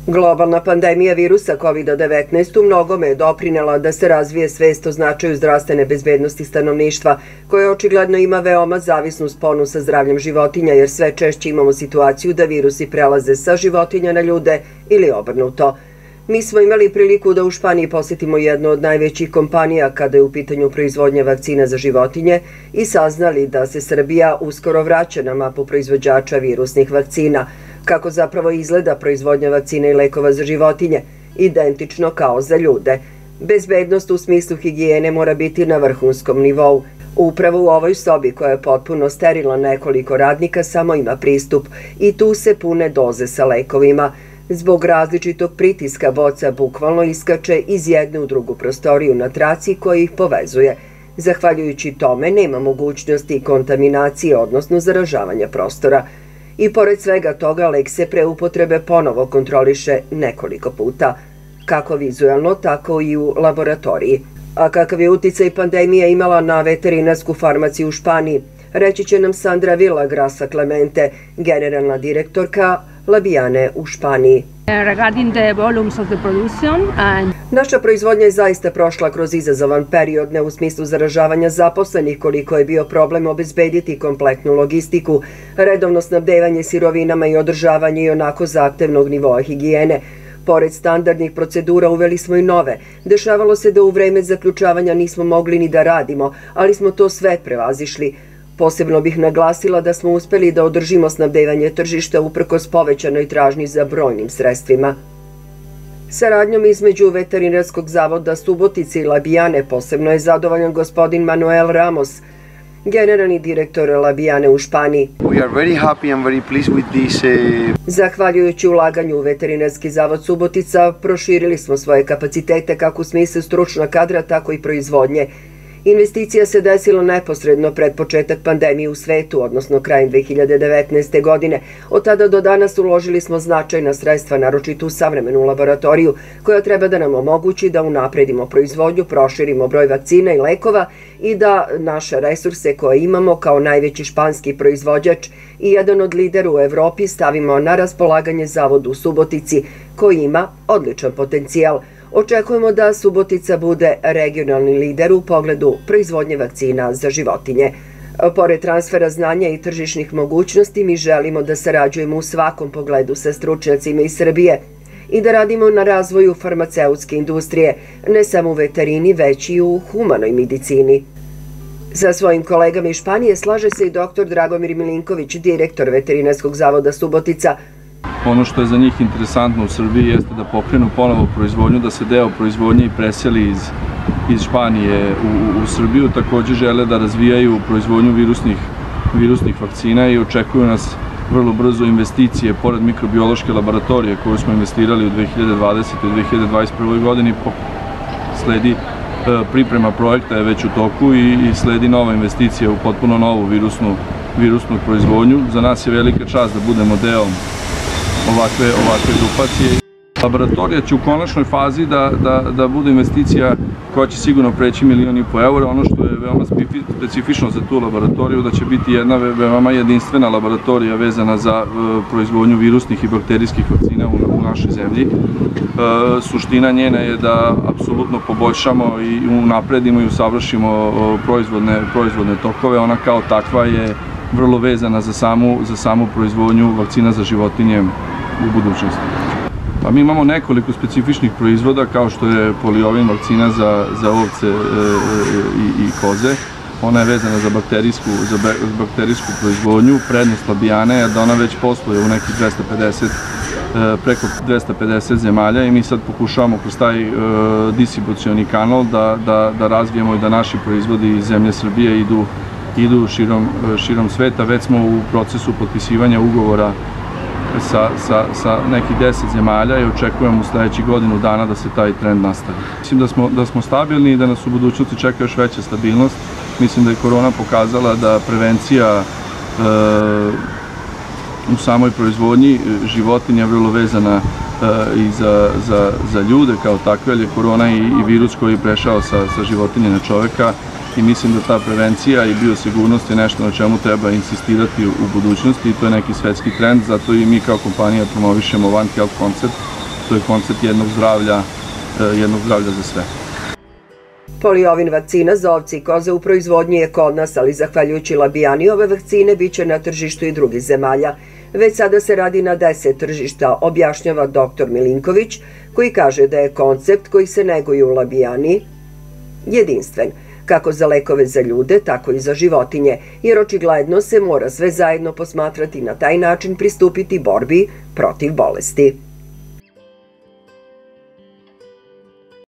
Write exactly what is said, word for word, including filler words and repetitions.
Globalna pandemija virusa kovid devetnaest u mnogome je doprinela da se razvije svest o značaju zdravstvene bezbednosti stanovništva, koje očigledno ima veoma zavisnu sponu sa zdravljem životinja, jer sve češće imamo situaciju da virusi prelaze sa životinja na ljude ili obrnuto. Mi smo imali priliku da u Španiji posetimo jednu od najvećih kompanija kada je u pitanju proizvodnja vakcina za životinje i saznali da se Srbija uskoro vraća na mapu proizvođača virusnih vakcina. Kako zapravo izgleda proizvodnja vakcina i lekova za životinje, identično kao za ljude. Bezbednost u smislu higijene mora biti na vrhunskom nivou. Upravo u ovoj sobi, koja je potpuno sterilna, nekoliko radnika samo ima pristup i tu se pune doze sa lekovima. Zbog različitog pritiska boca bukvalno iskače iz jedne u drugu prostoriju na traci koja ih povezuje. Zahvaljujući tome nema mogućnosti kontaminacije, odnosno zaražavanja prostora. I pored svega toga, lek se pre upotrebe ponovo kontroliše nekoliko puta, kako vizuelno, tako i u laboratoriji. A kakav je uticaj pandemija imala na veterinarsku farmaciju u Španiji, reći će nam Sandra Villagrasa Clemente, generalna direktorka Labijane u Španiji. Naša proizvodnja je zaista prošla kroz izazovan period, ne u smislu zaražavanja zaposlenih, koliko je bio problem obezbediti kompletnu logistiku, redovno snabdevanje sirovinama i održavanje i onako zahtevnog nivoa higijene. Pored standardnih procedura uveli smo i nove. Dešavalo se da u vreme zaključavanja nismo mogli ni da radimo, ali smo to sve prevazišli. Posebno bih naglasila da smo uspeli da održimo snabdevanje tržišta uprkos povećanoj tražnji za brojnim sredstvima. Saradnjom između Veterinarskog zavoda Subotice i Labijane posebno je zadovoljan gospodin Manuel Ramos, generalni direktor Labijane u Španiji. Zahvaljujući ulaganju u Veterinarski zavod Subotica, proširili smo svoje kapacitete kako u smislu stručnog kadra, tako i proizvodnje. Investicija se desila neposredno pred početak pandemije u svetu, odnosno krajem dve hiljade devetnaeste. godine. Od tada do danas uložili smo značajna sredstva, naročito u savremenu laboratoriju, koja treba da nam omogući da unapredimo proizvodnju, proširimo broj vakcina i lekova i da naše resurse koje imamo kao najveći španski proizvođač i jedan od lidera u Evropi stavimo na raspolaganje zavodu u Subotici, koji ima odličan potencijal. Očekujemo da Subotica bude regionalni lider u pogledu proizvodnje vakcina za životinje. Pored transfera znanja i tržišnih mogućnosti, mi želimo da sarađujemo u svakom pogledu sa stručnjacima iz Srbije i da radimo na razvoju farmaceutske industrije, ne samo u veterini, već i u humanoj medicini. Sa svojim kolegama iz Španije slaže se i doktor Dragomir Milinković, direktor Veterinarskog zavoda Subotica. Ono što je za njih interesantno u Srbiji jeste da pokrenu ponovo proizvodnju, da se deo proizvodnje i preseli iz, iz Španije u, u Srbiju. Takođe žele da razvijaju proizvodnju virusnih, virusnih vakcina i očekuju nas vrlo brzo investicije, pored mikrobiološke laboratorije koju smo investirali u dve hiljade dvadesetoj i dve hiljade dvadeset prvoj. godini. Sledi priprema projekta je već u toku i, i sledi nova investicija u potpuno novu virusnu, virusnu proizvodnju. Za nas je velika čast da budemo deo ovakve, ovakve grupacije. Laboratorija će u konačnoj fazi da, da, da bude investicija koja će sigurno preći milion i po eura. Ono što je veoma specifično za tu laboratoriju, da će biti jedna veoma jedinstvena laboratorija vezana za uh, proizvodnju virusnih i bakterijskih vakcina u, u našoj zemlji. Uh, suština njena je da apsolutno poboljšamo i unapredimo i usavršimo uh, proizvodne, proizvodne tokove. Ona kao takva je vrlo vezana za samu, za samu proizvodnju vakcina za životinje u budućnosti. Pa mi imamo nekoliko specifičnih proizvoda, kao što je poliovin vakcina za, za ovce e, i, i koze. Ona je vezana za bakterijsku, za bakterijsku proizvodnju. Prednost Labijane je da ona već posluje u nekih dvesta pedeset, e, preko dvesta pedeset zemalja i mi sad pokušavamo kroz taj e, distribucioni kanal da, da, da razvijemo i da naši proizvodi iz zemlje Srbije idu idu širom, širom sveta. Već smo u procesu potpisivanja ugovora sa, sa, sa nekih deset zemalja i očekujemo u sledećih godinu dana da se taj trend nastavi. Mislim da smo, da smo stabilni i da nas u budućnosti čeka još veća stabilnost. Mislim da je korona pokazala da prevencija e, u samoj proizvodnji životinja vrlo vezana e, i za, za, za ljude kao takve, jer je korona i, i virus koji je prešao sa, sa životinje na čoveka. I mislim da ta prevencija i biosigurnost je nešto na čemu treba insistirati u budućnosti i to je neki svetski trend, zato i mi kao kompanija promovišemo One Health koncept to je koncept jednog zdravlja, jednog zdravlja za sve. Poliovin vakcina za ovce i koze u proizvodnji je kod nas, ali zahvaljujući Labijani ove vakcine biće na tržištu i drugih zemalja. Već sada se radi na deset tržišta, objašnjava doktor Milinković, koji kaže da je koncept koji se neguje u Labijani jedinstven, kako za lekove za ljude, tako i za životinje, jer očigledno se mora sve zajedno posmatrati na taj način pristupiti borbi protiv bolesti.